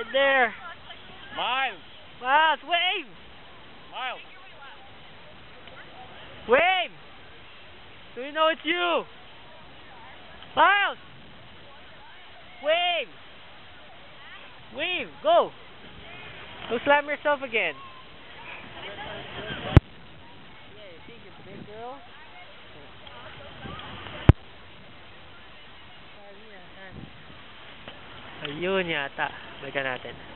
Right there. Myles. Myles, wave! Myles. Wave! Do you know it's you? Myles! Wave! Wave! Go! Go slam yourself again. Yeah, you think you're big girl? Ayun yata. Balikan natin.